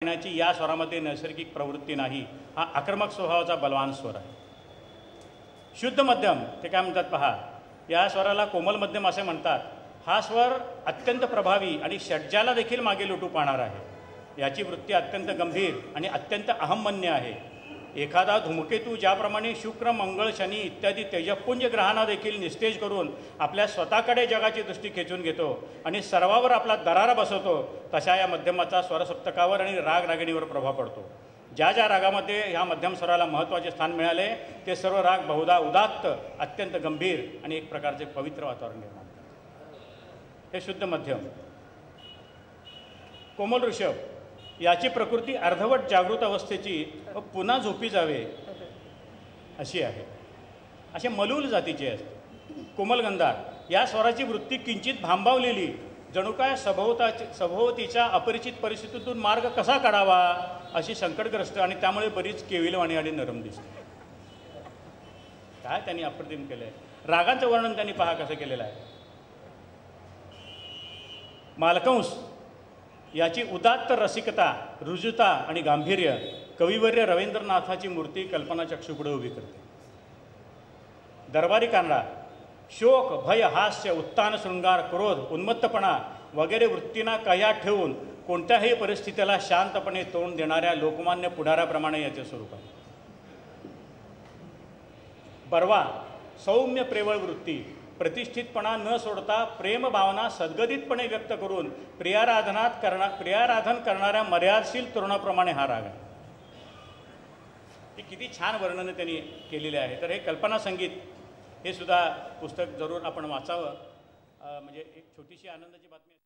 येण्याची या स्वरामध्ये नैसर्गिक प्रवृत्ती नाही, हा आक्रमक स्वभावाचा बलवान स्वर आहे। शुद्ध मध्यम ते काय म्हणतात पहा, या स्वराला कोमल मध्यम असे म्हणतात। हा स्वर अत्यंत प्रभावी आणि षड्जाला देखील मागे लुटू पाहणार आहे। याची वृत्ती अत्यंत गंभीर आणि अत्यंत अहमन्य आहे। एखादा धूमकेतू ज्याप्रमाणे शुक्र, मंगळ, शनी इत्यादी तेजपुंज ग्रहांना देखील निस्तेज करून आपल्या स्वतःकडे जगाची दृष्टी खेचून घेतो आणि सर्वावर आपला दरारा बसवतो, तशा या मध्यमाचा स्वरसप्तकावर आणि राग रागिणीवर प्रभाव पडतो। ज्या ज्या रागामध्ये ह्या मध्यम स्वराला महत्त्वाचे स्थान मिळाले ते सर्व राग बहुधा उदात्त, अत्यंत गंभीर आणि एक प्रकारचे पवित्र वातावरण निर्माण करतात। हे शुद्ध मध्यम। कोमल ऋषभ, याची प्रकृती अर्धवट जागृत अवस्थेची व पुन्हा झोपी जावे अशी आहे, असे मलूल जातीचे असते। कोमल गंधार, या स्वराची वृत्ती किंचित भांबावलेली, जणू काय सभोवतीच्या अपरिचित परिस्थितीतून मार्ग कसा काढावा अशी संकटग्रस्त आणि त्यामुळे बरीच केविलवाणी आणि नरम दिसते। काय त्यांनी अप्रतिम केलं आहे। रागांचं वर्णन त्यांनी पहा कसं केलेलं आहे। मालकंस, याची उदात्त रसिकता, रुजुता आणि गांभीर्य कविवर्य रवींद्रनाथाची मूर्ती कल्पनाचक्षुपुढे उभी करते। दरबारी कानडा, शोक, भय, हास्य, उत्तान, शृंगार, क्रोध, उन्मत्तपणा वगैरे वृत्तींना कह्यात ठेवून कोणत्याही परिस्थितीला शांतपणे तोंड देणाऱ्या लोकमान्य पुढाऱ्याप्रमाणे याचे स्वरूप आहे। परवा, सौम्य प्रेमळ वृत्ती, प्रतिष्ठितपणा न सोडता प्रेम भावना सद्गदितपणे व्यक्त करून प्रियाराधन करणाऱ्या मर्यादशील तरुणाप्रमाणे हा राग आहे। ही किती छान वर्णनं त्यांनी केलेले आहे। तर हे कल्पना संगीत हे सुद्धा पुस्तक जरूर आपण वाचावं। म्हणजे एक छोटीशी आनंदाची बातमी